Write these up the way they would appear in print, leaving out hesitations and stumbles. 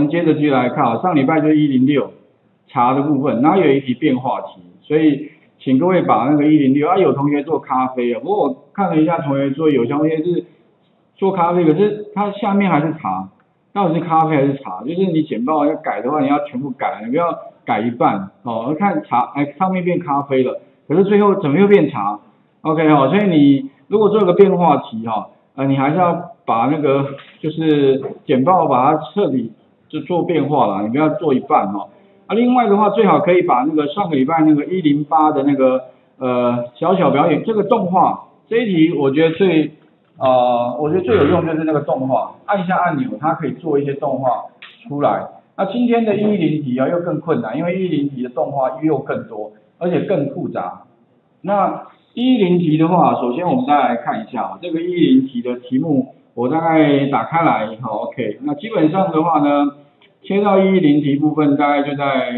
接着继续来看啊，上礼拜就是106茶的部分，然后有一题变化题，所以请各位把那个106啊，有同学做咖啡啊，不过我看了一下同学做，有同学是做咖啡，可是它下面还是茶，到底是咖啡还是茶？就是你简报要改的话，你要全部改，你不要改一半哦。看茶，上面变咖啡了，可是最后怎么又变茶？OK 哦，所以你如果做个变化题哈，你还是要把那个就是简报把它彻底就做变化啦，你不要做一半哦。另外的话，最好可以把那个上个礼拜那个108的那个小小表演这个动画这一题，我觉得最有用就是那个动画，按一下按钮，它可以做一些动画出来。那今天的110题啊又更困难，因为110题的动画又更多，而且更复杂。那110题的话，首先我们大家来看一下这个110题的题目，我大概打开来，好 ，OK。那基本上的话呢，切到110题部分，大概就在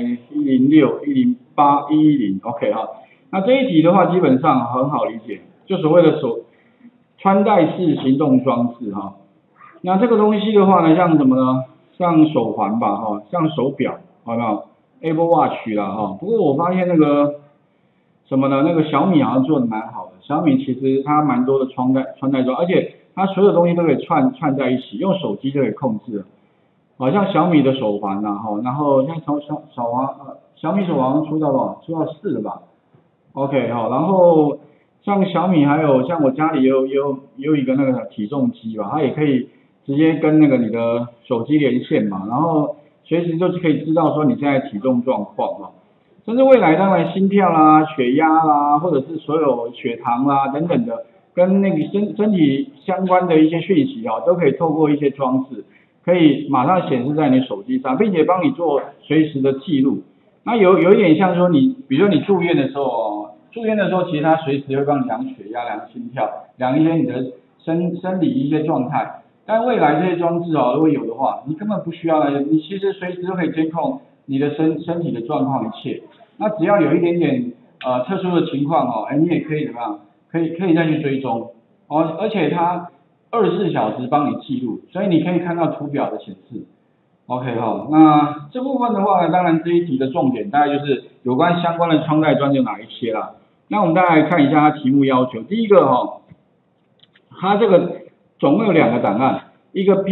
106、108、110，OK 哈。那这一题的话，基本上很好理解，就所谓的穿戴式行动装置哈。那这个东西的话呢，像什么呢？像手环吧哈，像手表，好不好 ？Apple Watch 啦哈。不过我发现那个什么呢？那个小米好像做的蛮好的。小米其实它蛮多的穿戴装，而且它所有东西都可以串在一起，用手机就可以控制。好像小米的手环呐哈，然后像小米手环出到多少？出到4了吧 ？OK 好，然后像小米还有像我家里也有一个那个体重机吧，它也可以直接跟那个你的手机连线嘛，然后随时就是可以知道说你现在体重状况嘛。甚至未来当然心跳啦、血压啦，或者是所有血糖啦等等的，跟那个身体相关的一些讯息都可以透过一些装置，可以马上显示在你手机上，并且帮你做随时的记录。那有一点像说你，比如说你住院的时候其实它随时会帮你量血压、量心跳、量一些你的生理一些状态。但未来这些装置如果有的话，你根本不需要你其实随时都可以监控你的身体的状况一切。那只要有一点点特殊的情况你也可以怎么样？可以再去追踪而且它24小时帮你记录，所以你可以看到图表的显示。OK 那这部分的话呢，当然这一题的重点大概就是有关相关的穿戴装置有哪一些啦。那我们大家来看一下它题目要求，第一个它这个总共有2个档案，一个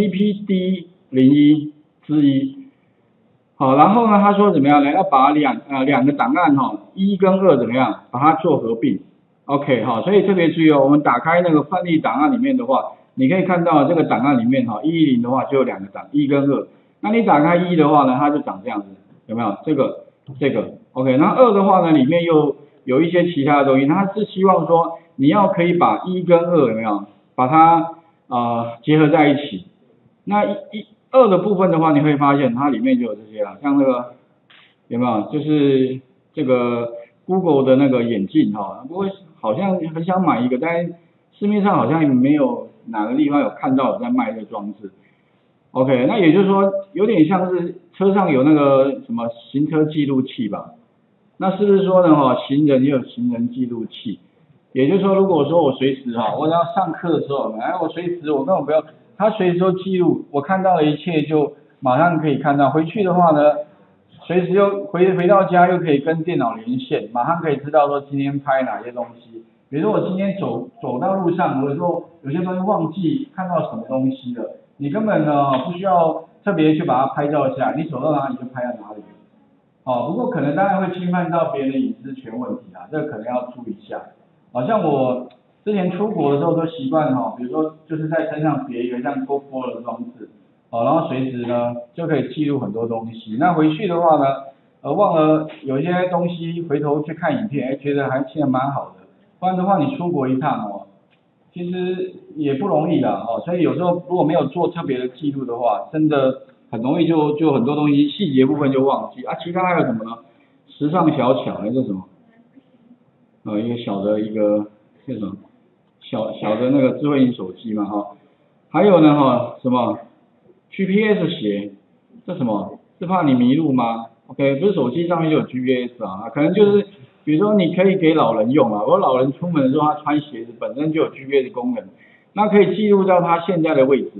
PPD01 之一。好，然后呢，他说怎么样呢？要把两个档案1跟2怎么样，把它做合并。OK 所以特别注意我们打开那个范例档案里面的话，你可以看到这个档案里面110的话就有2个档，1跟2。那你打开1的话呢，它就长这样子，有没有？这个 OK。那2的话呢，里面又有一些其他的东西，它是希望说你要可以把1跟2有没有，把它结合在一起。那2的部分的话，你会发现它里面就有这些啦，像那个有没有？就是这个 Google 的那个眼镜不过好像很想买一个，但市面上好像没有哪个地方有看到有在卖这个装置。OK， 那也就是说有点像是车上有那个什么行车记录器吧？那是不是说呢行人也有行人记录器？也就是说，如果说我随时我要上课的时候，我随时我根本不要。他随时都记录，我看到的一切就马上可以看到。回去的话呢，随时又回到家又可以跟电脑连线，马上可以知道说今天拍哪些东西。比如说我今天走到路上，或者说有些东西忘记看到什么东西了，你根本不需要特别去把它拍照下来，你走到哪里就拍到哪里。不过可能当然会侵犯到别人的隐私权问题这个可能要注意一下。像我之前出国的时候都习惯比如说就是在身上别一个像 GoPro 的装置然后随时呢就可以记录很多东西。那回去的话呢忘了有一些东西回头去看影片觉得还现在蛮好的。不然的话你出国一趟其实也不容易啦所以有时候如果没有做特别的记录的话，真的很容易就很多东西细节部分就忘记其他还有什么呢？时尚小巧这是什么？一个小的一个是什么？小的那个智慧型手机嘛还有呢什么 GPS 鞋，这什么？是怕你迷路吗 ？OK， 不是手机上面就有 GPS 可能就是比如说你可以给老人用我老人出门的时候他穿鞋子本身就有 GPS 功能，那可以记录到他现在的位置，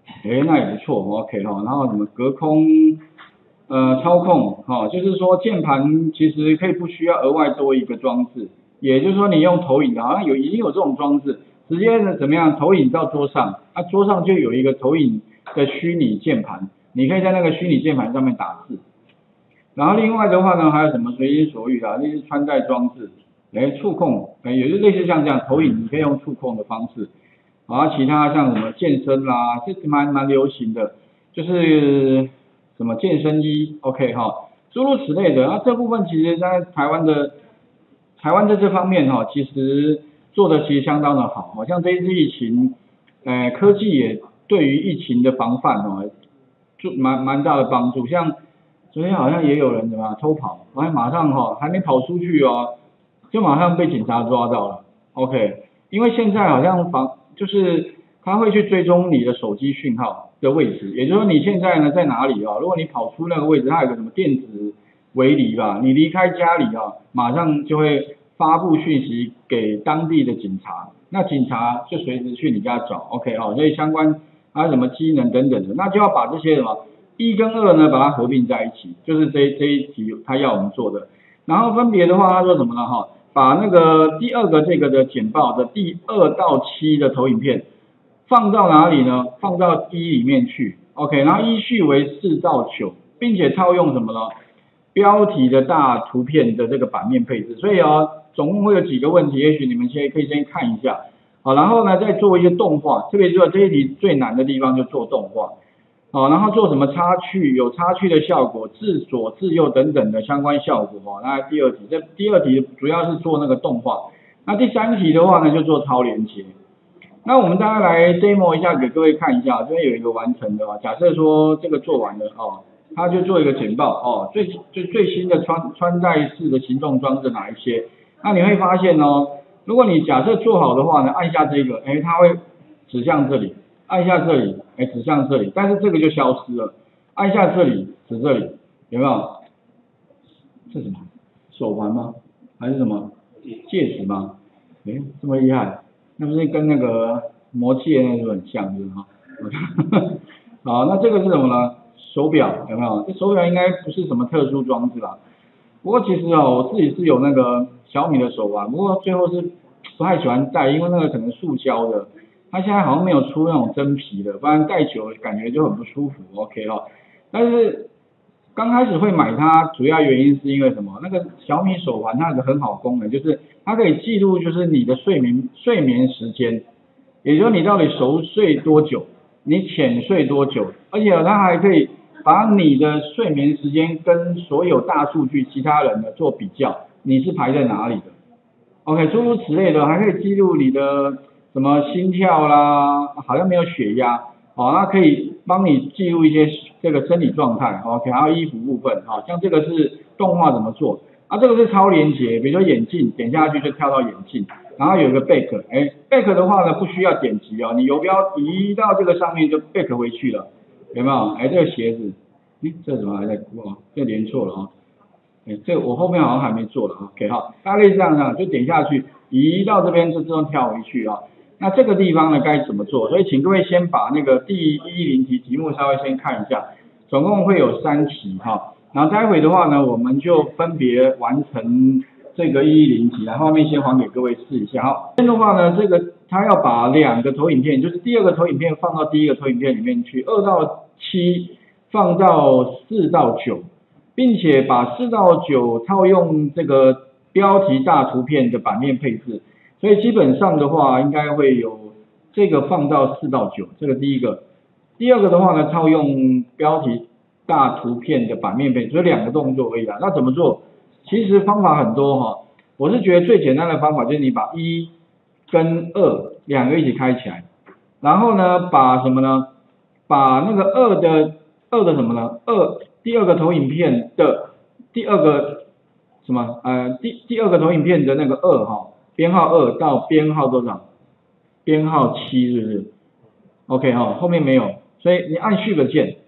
那也不错 ，OK 哈。然后什么隔空操控，就是说键盘其实可以不需要额外多一个装置，也就是说你用投影的，好像已经有这种装置，直接呢怎么样投影到桌上，桌上就有一个投影的虚拟键盘，你可以在那个虚拟键盘上面打字。然后另外的话呢，还有什么随心所欲啊，那些穿戴装置，触控，也就类似像这样投影，你可以用触控的方式。然后其他像什么健身啦，这蛮流行的，就是什么健身衣 ，OK 哈，诸如此类的。那这部分其实在台湾在这方面其实做的其实相当的好，好像这一次疫情，科技也对于疫情的防范就蛮大的帮助。像昨天好像也有人怎么偷跑，然后马上还没跑出去就马上被警察抓到了 ，OK。因为现在好像就是他会去追踪你的手机讯号的位置，也就是说你现在呢在哪里如果你跑出那个位置，它有个什么电子围篱吧，你离开家里马上就会发布讯息给当地的警察，那警察就随时去你家找 ，OK 所以相关还有什么机能等等的，那就要把这些什么1跟2呢把它合并在一起，就是这一题他要我们做的，然后分别的话他说什么呢把那个第2个这个的简报的第2到7的投影片放到哪里呢？放到1里面去 ，OK， 然后依序为4到9，并且套用什么呢？标题的大图片的这个版面配置，所以总共会有几个问题，也许你们可以先看一下，然后呢再做一些动画，特别是这一题最难的地方就做动画。然后做什么插趣，有插趣的效果，自左自右等等的相关效果那第2题，这第2题主要是做那个动画。那第3题的话呢，就做超连接。那我们大概来 demo 一下，给各位看一下，这边有一个完成的假设说这个做完了它就做一个简报最新的穿戴式的行动装置哪一些？那你会发现如果你假设做好的话呢，按下这个，它会指向这里。按下这里，指向这里，但是这个就消失了。按下这里，指这里，有没有？这是什么？手环吗？还是什么？戒指吗？这么厉害，那不是跟那个魔戒那个很像，是哈？好，那这个是什么呢？手表有没有？这手表应该不是什么特殊装置啦。不过其实我自己是有那个小米的手环，不过最后是不太喜欢戴，因为那个可能塑胶的。它现在好像没有出那种真皮的，不然戴久了感觉就很不舒服 ，OK 但是刚开始会买它，主要原因是因为什么？那个小米手环它有个很好功能，就是它可以记录就是你的睡眠时间，也就是你到底熟睡多久，你浅睡多久，而且它还可以把你的睡眠时间跟所有大数据其他人的做比较，你是排在哪里的 ？OK， 诸如此类的，还可以记录你的。什么心跳啦，好像没有血压，那可以帮你记录一些这个生理状态 ，OK， 还有衣服部分，像这个是动画怎么做，这个是超连结，比如说眼镜，点下去就跳到眼镜，然后有一个 back，back 的话呢不需要点击你游标移到这个上面就 back 回去了，有没有？这个鞋子，这怎么还在哭这连错了这个我后面好像还没做了，OK 大概是这样就点下去，移到这边就自动跳回去那这个地方呢该怎么做？所以请各位先把那个第110题题目稍微先看一下，总共会有3题然后待会的话呢，我们就分别完成这个110题，然后画面先还给各位试一下这边的话呢，这个他要把2个投影片，就是第2个投影片放到第1个投影片里面去，2到7放到4到9，并且把4到9套用这个标题大图片的版面配置。所以基本上的话，应该会有这个放到4到9，这个第1个。第2个的话呢，套用标题大图片的版面配置，所以2个动作而已啦。那怎么做？其实方法很多我是觉得最简单的方法就是你把1跟2两个一起开起来，然后呢，把什么呢？把那个2的什么呢第2个投影片的第2个什么第2个投影片的那个2编号2到编号多少？编号7是不是 ？OK 后面没有，所以你按 Shift 键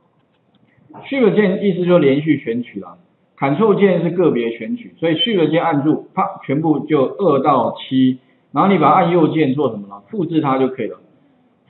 ，Shift 键意思就是连续选取啦 ，Ctrl 键是个别选取，所以 Shift 键按住，啪，全部就2到7，然后你把它按右键做什么呢？复制它就可以了。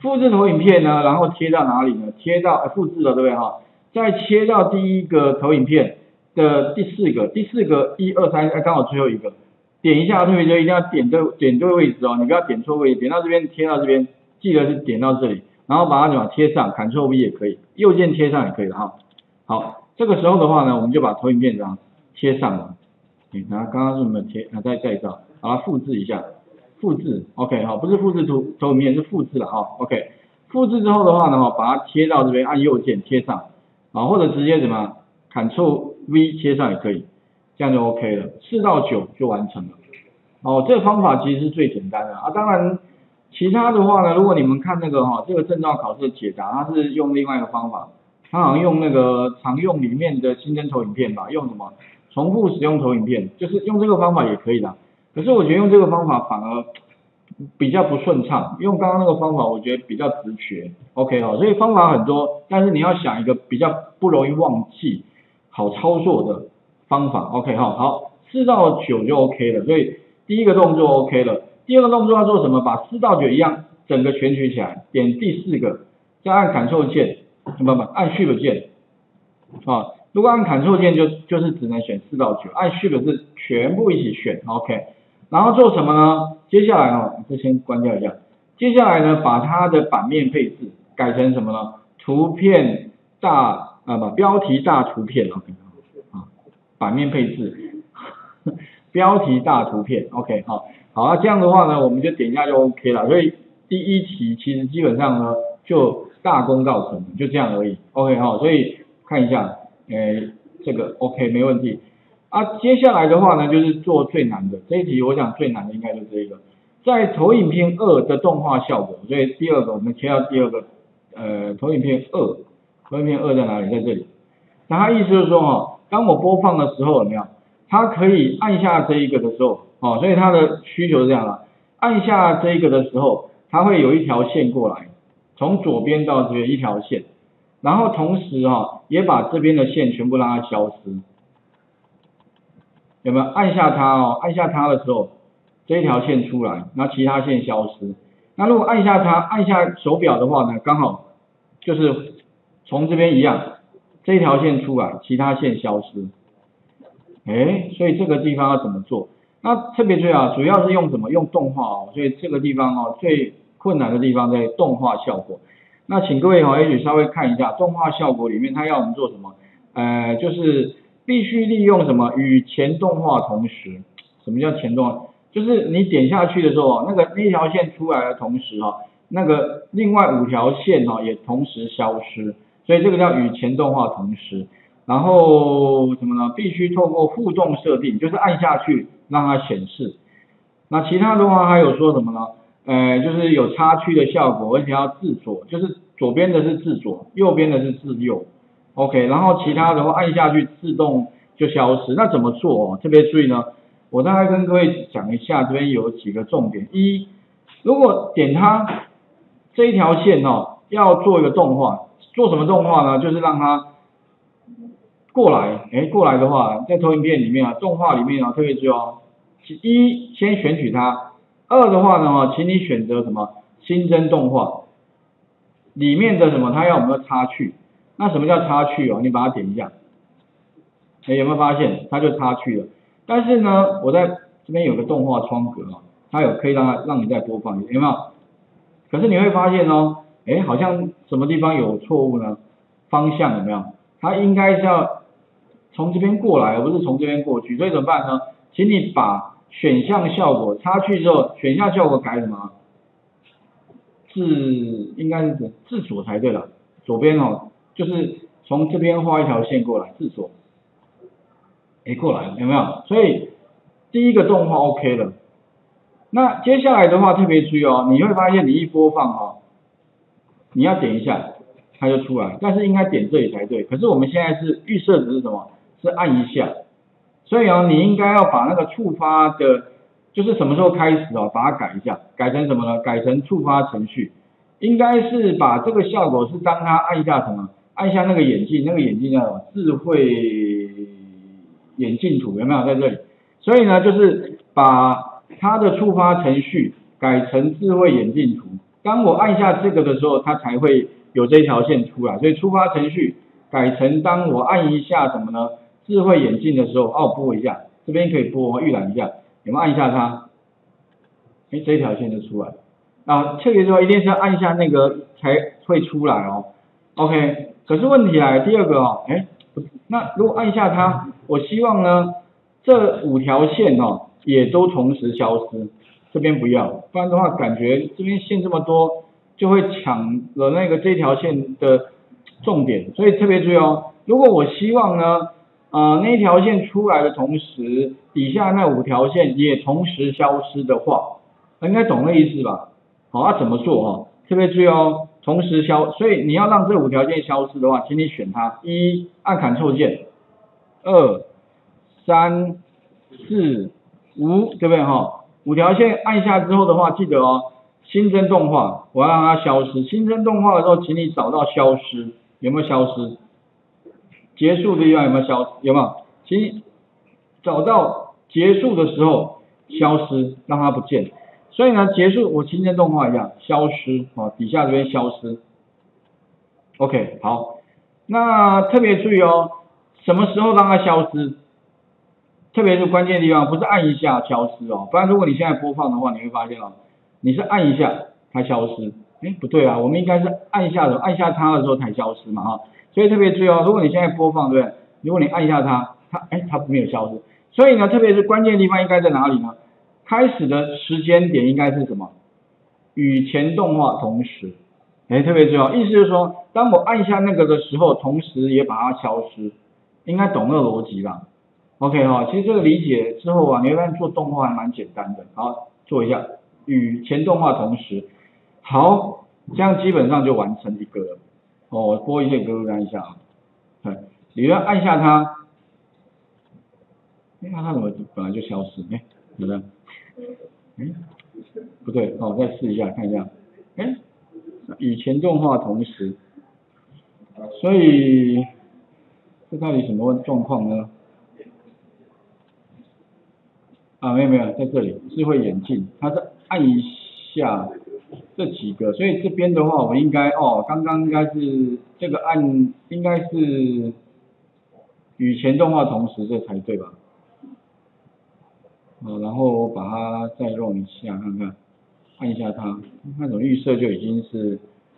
复制投影片呢，然后贴到哪里呢？贴到复制了，对不对哈？再切到第一个投影片的第四个1、2、3，刚好最后一个，点一下，特别就一定要点对位置哦，你不要点错位置，点到这边贴到这边，记得是点到这里，然后把它怎么贴上 ，Ctrl V 也可以，右键贴上也可以的哈。好，这个时候的话呢，我们就把投影片这样贴上了。然后刚刚是我们贴，再一张，把它复制一下。复制 ，OK 好，不是复制投影片，是复制了哈 ，OK。复制之后的话呢，把它贴到这边，按右键贴上，啊，或者直接怎么 Ctrl V 贴上也可以，这样就 OK 了，4到9就完成了。哦，这个方法其实是最简单的啊，当然其他的话呢，如果你们看那个这个证照考试的解答，它是用另外一个方法，它好像用那个常用里面的新增投影片吧，用什么重复使用投影片，就是用这个方法也可以的。可是我觉得用这个方法反而比较不顺畅，用刚刚那个方法我觉得比较直觉 ，OK 哦，所以方法很多，但是你要想一个比较不容易忘记、好操作的方法 ，OK 哈，好，4到9就 OK 了，所以第一个动作 OK 了，第二个动作要做什么？把4到9一样，整个全取起来，点第4个，再按 Ctrl 键，按 Shift 键，啊，如果按 Ctrl 键就是只能选4到9，按 Shift 是全部一起选 ，OK。然后做什么呢？接下来这先关掉一下。接下来呢，把它的版面配置改成什么呢？图片大标题大图片 ，OK 啊，版面配置，标题大图片 ，OK 好，那这样的话呢，我们就点一下就 OK 了。所以第一题其实基本上呢就大功告成，就这样而已 ，OK 好，所以看一下，这个 OK 没问题。啊，接下来的话呢，就是做最难的这一题，我想最难的应该就是这个，在投影片2的动画效果，所以第二个我们切到第二个，投影片2，投影片2在哪里？在这里。那它意思就是说当我播放的时候有没有？它可以按下这一个的时候，所以它的需求是这样的，按下这一个的时候，它会有一条线过来，从左边到这边一条线，然后同时也把这边的线全部让它消失。有没有按下它按下它的时候，这一条线出来，然后其他线消失。那如果按下它，按下手表的话呢，刚好就是从这边一样，这一条线出来，其他线消失。所以这个地方要怎么做？那特别注意主要是用什么？用动画所以这个地方最困难的地方在动画效果。那请各位也许稍微看一下动画效果里面，它要我们做什么？就是必须利用什么与前动画同时？什么叫前动画？就是你点下去的时候那条线出来的同时那个另外5条线也同时消失，所以这个叫与前动画同时。然后什么呢？必须透过互动设定，就是按下去让它显示。那其他的话还有说什么呢？就是有插曲的效果，而且要自左，就是左边的是自左，右边的是自右。OK， 然后其他的话按下去自动就消失。那怎么做特别注意呢，我大概跟各位讲一下，这边有几个重点。一，如果点它这一条线要做一个动画，做什么动画呢？就是让它过来，过来的话，在投影片里面动画里面特别注意一，先选取它。2的话呢请你选择什么？新增动画里面的什么？它要我们的插去。那什么叫插去你把它点一下，有没有发现它就插去了？但是呢，我在这边有个动画窗格它可以让你再播放，有没有？可是你会发现好像什么地方有错误呢？方向有没有？它应该是要从这边过来，而不是从这边过去，所以怎么办呢？请你把选项效果插去之后，选项效果改什么？应该是自左才对了，左边就是从这边画一条线过来，自左，过来有没有？所以第一个动画 OK 了。那接下来的话特别注意你会发现你一播放你要点一下，它就出来，但是应该点这里才对。可是我们现在是预设值是什么？是按一下，所以你应该要把那个触发的，就是什么时候开始把它改一下，改成什么呢？改成触发程序。应该是把这个效果是当它按一下什么？按一下那个眼镜，那个眼镜叫什么？智慧眼镜图有没有在这里？所以呢，就是把它的触发程序改成智慧眼镜图， 当我按下这个的时候，它才会有这条线出来。所以触发程序改成当我按一下什么呢？智慧眼镜的时候，我拨一下，这边可以拨，预览一下，有没有按一下它？这条线就出来了。啊，特别说一定是要按下那个才会出来哦。OK， 可是问题来了，第二个哦，那如果按下它，我希望呢这5条线哦也都同时消失，这边不要，不然的话感觉这边线这么多，就会抢了那个这条线的重点，所以特别注意哦。如果我希望呢，那一条线出来的同时，底下那5条线也同时消失的话，应该懂那意思吧？好，怎么做哦？特别注意哦，同时所以你要让这5条线消失的话，请你选它，1按 Ctrl 键，2、3、4、5，对不对哈？5条线按下之后的话，记得哦，新增动画，我要让它消失。新增动画的时候，请你找到消失，有没有消失？结束的地方有没有消失？有没有？请你找到结束的时候消失，让它不见。所以呢，结束我新增动画一样消失底下这边消失。OK， 好，那特别注意哦，什么时候让它消失？特别是关键地方，不是按一下消失哦，不然如果你现在播放的话，你会发现哦，你是按一下它消失，不对啊，我们应该是按下它的时候才消失嘛所以特别注意哦，如果你现在播放对不对？如果你按一下它没有消失，所以呢，特别是关键地方应该在哪里呢？开始的时间点应该是什么？与前动画同时，特别重要。意思就是说，当我按下那个的时候，同时也把它消失，应该懂那个逻辑吧 ？OK 其实这个理解之后你会发现做动画还蛮简单的。好，做一下与前动画同时，好，这样基本上就完成一个了。我播一些歌，看一下你要按下它，它怎么本来就消失？有没有？不对，再试一下，看一下，与前动画同时，所以这到底什么状况呢？没有，在这里，智慧眼镜，它是按一下这几个，所以这边的话，我应该刚刚应该是这个应该是与前动画同时，这才对吧？然后我把它再弄一下看看，按一下它，那种预设就已经是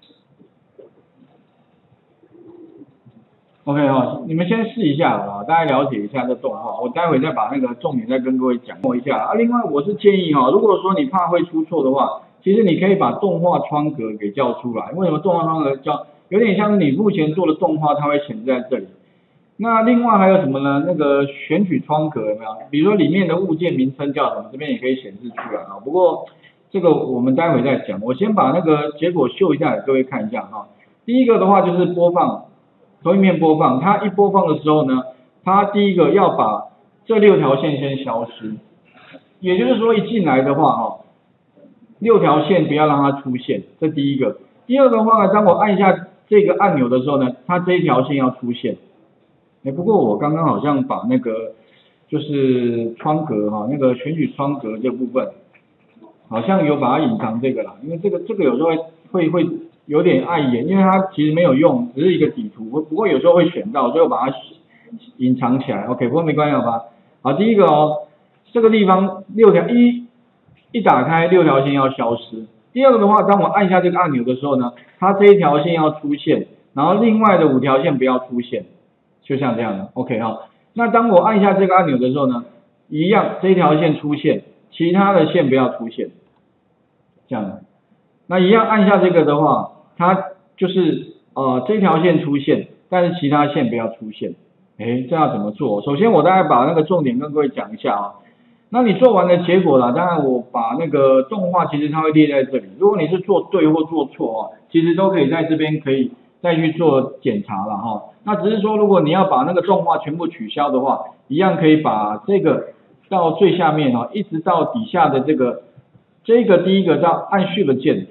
OK 你们先试一下大家了解一下这动画，我待会再把那个重点再跟各位讲一下另外我是建议如果说你怕会出错的话，其实你可以把动画窗格给叫出来。为什么动画窗格叫？有点像是你目前做的动画，它会显示在这里。那另外还有什么呢？那个选取窗格有没有？比如说里面的物件名称叫什么，这边也可以显示出来不过这个我们待会再讲，我先把那个结果秀一下给各位看一下第一个的话就是播放，投影片播放，它一播放的时候呢，它第一个要把这6条线先消失，也就是说一进来的话6条线不要让它出现，这第一个。第二个的话呢，当我按下这个按钮的时候呢，它这一条线要出现。不过我刚刚好像把那个就是窗格那个选取窗格这部分，好像有把它隐藏这个啦，因为这个有时候会有点碍眼，因为它其实没有用，只是一个底图，不过有时候会选到，所以我把它隐藏起来。OK， 不过没关系吧。好，第一个这个地方6条一打开6条线要消失。第二个的话，当我按下这个按钮的时候呢，它这一条线要出现，然后另外的5条线不要出现。就像这样的 ，OK 那当我按下这个按钮的时候呢，一样这一条线出现，其他的线不要出现，这样的。那一样按下这个的话，它就是这条线出现，但是其他线不要出现。这要怎么做？首先我大概把那个重点跟各位讲一下那你做完的结果啦，当然我把那个动画其实它会列在这里，如果你是做对或做错其实都可以在这边可以再去做检查了那只是说，如果你要把那个动画全部取消的话，一样可以把这个到最下面一直到底下的这个第一个到按 Shift 键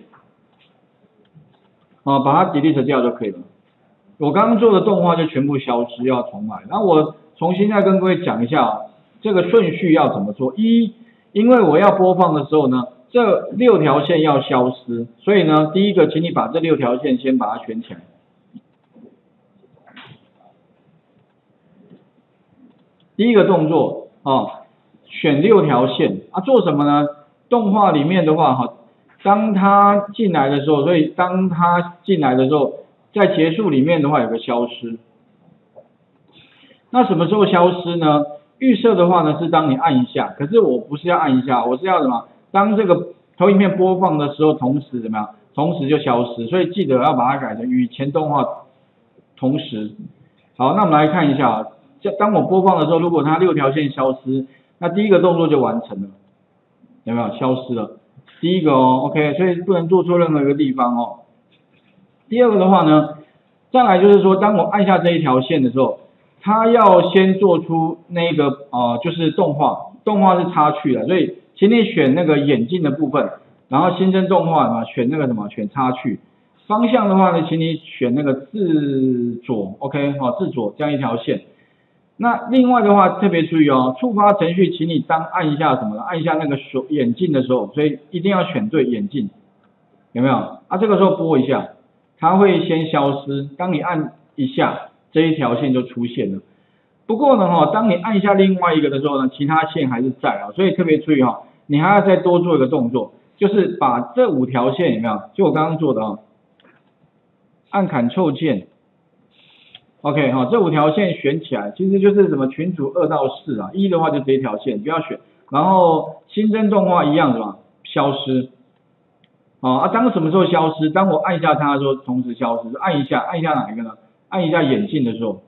把它 delete 掉就可以了。我刚刚做的动画就全部消失，要重来。那我重新再跟各位讲一下这个顺序要怎么做。因为我要播放的时候呢， 这6条线要消失，所以呢，第一个，请你把这6条线先把它选起来。第一个动作选6条线啊，做什么呢？动画里面的话当它进来的时候，所以当它进来的时候，在结束里面的话有个消失。那什么时候消失呢？预设的话呢是当你按一下，可是我不是要按一下，我是要什么？当这个投影片播放的时候，同时怎么样？同时就消失，所以记得要把它改成与前动画同时。好，那我们来看一下当我播放的时候，如果它6条线消失，那第一个动作就完成了，有没有？消失了，第一个OK， 所以不能做错任何一个地方第二个的话呢，再来就是说，当我按下这一条线的时候，它要先做出那个就是动画是插去的，所以请你选那个眼镜的部分，然后新增动画选那个什么，选插去。方向的话呢，请你选那个自左 ，OK， 自左这样一条线。那另外的话特别注意触发程序，请你当按一下什么呢？按一下那个眼镜的时候，所以一定要选对眼镜，有没有？这个时候拨一下，它会先消失。当你按一下，这一条线就出现了。不过呢当你按一下另外一个的时候呢，其他线还是在所以特别注意你还要再多做一个动作，就是把这5条线有没有？就我刚刚做的按 Ctrl 键 ，OK 这5条线选起来，其实就是什么群组2到41的话就这一条线不要选，然后新增动画一样什么消失，当什么时候消失？当我按一下它的时候同时消失，按一下哪一个呢？按一下眼镜的时候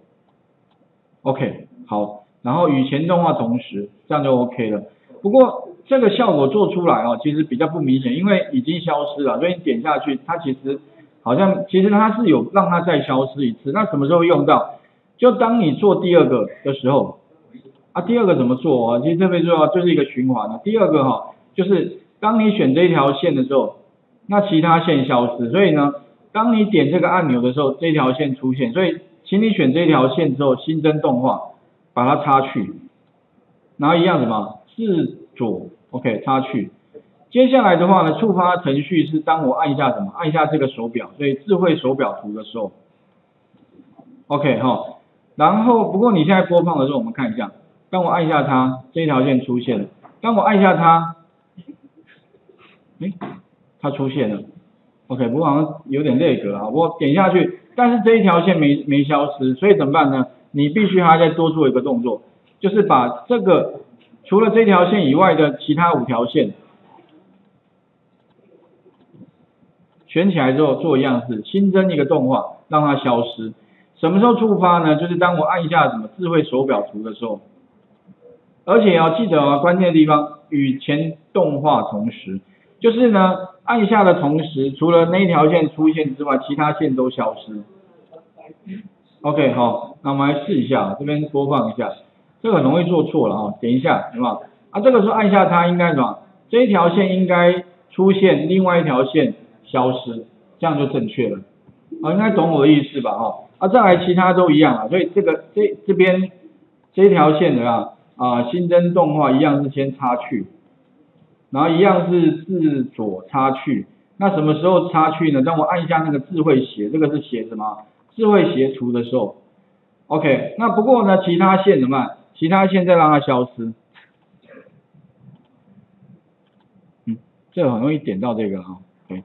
，OK 好，然后与前动画同时，这样就 OK 了。不过这个效果做出来其实比较不明显，因为已经消失了，所以你点下去，它其实它是有让它再消失一次。那什么时候用到？就当你做第2个的时候第2个怎么做其实特别重要，就是一个循环第2个就是当你选这一条线的时候，那其他线消失，所以呢，当你点这个按钮的时候，这条线出现，所以请你选这条线之后，新增动画，把它插去，然后一样什么自左 OK 插去。接下来的话呢，触发程序是当我按一下什么？按一下这个手表，所以智慧手表图的时候 ，OK 然后不过你现在播放的时候，我们看一下，当我按一下它，这条线出现了。当我按一下它，它出现了 ，OK， 不过好像有点累格我点下去，但是这一条线没消失，所以怎么办呢？你必须还要再多做一个动作，就是把这个除了这条线以外的其他5条线选起来之后做一样事，新增一个动画，让它消失。什么时候触发呢？就是当我按一下什么智慧手表图的时候，而且记得关键的地方与前动画同时，就是呢按一下的同时，除了那一条线出现之外，其他线都消失。OK 好，那我们来试一下，这边播放一下，这个很容易做错了点一下，有没有？这个时候按下它应该什么？这一条线应该出现，另外一条线消失，这样就正确了。应该懂我的意思吧？再来其他都一样所以这边这一条线的新增动画一样是先插去，然后一样是自左插去。那什么时候插去呢？当我按一下那个智慧斜，这个是写什么？智慧斜图的时候 ，OK。那不过呢，其他线怎么办？其他线再让它消失。这个很容易点到这个对。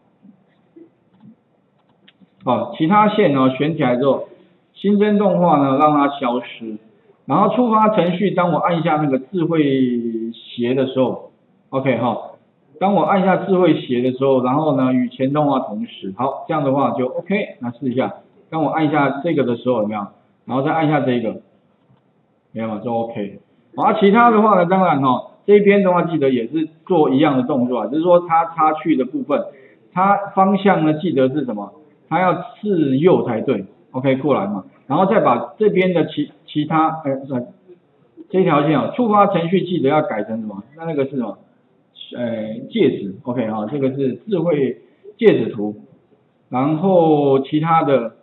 其他线选起来之后，新增动画呢让它消失，然后触发程序，当我按一下那个智慧斜的时候 ，OK 当我按一下智慧斜的时候，然后呢与前动画同时，好，这样的话就 OK。那试一下，当我按一下这个的时候有没有？然后再按一下这个，没有吗？就 OK。其他的话呢，当然这边的话记得也是做一样的动作只是说它插去的部分，它方向呢记得是什么？它要次右才对 ，OK 过来嘛，然后再把这边的其他这条线触发程序记得要改成什么？那个是什么？戒指 ，OK 这个是智慧戒指图，然后其他的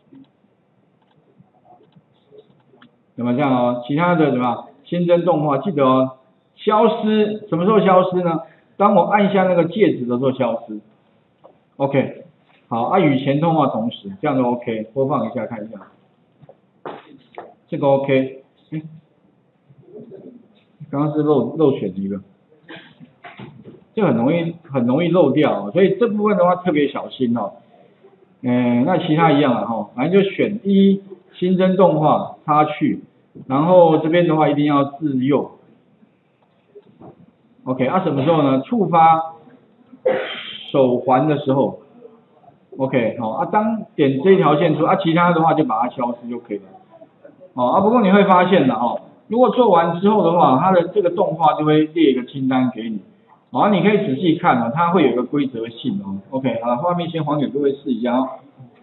怎么这样其他的什么新增动画记得消失，什么时候消失呢？ 当我按下那个戒指的时候消失。OK， 好，与前通话同时，这样就 OK。播放一下看一下，这个 OK。刚刚是漏选一个，就很容易漏掉，所以这部分的话特别小心哦。那其他一样了哈，反正就选一新增动画插去，然后这边的话一定要自右。OK， 什么时候呢？触发手环的时候。OK， 好当点这条线出其他的话就把它消失就可以了。不过你会发现的如果做完之后的话，它的这个动画就会列一个清单给你。你可以仔细看它会有一个规则性OK， 好了，画面先还给各位试一下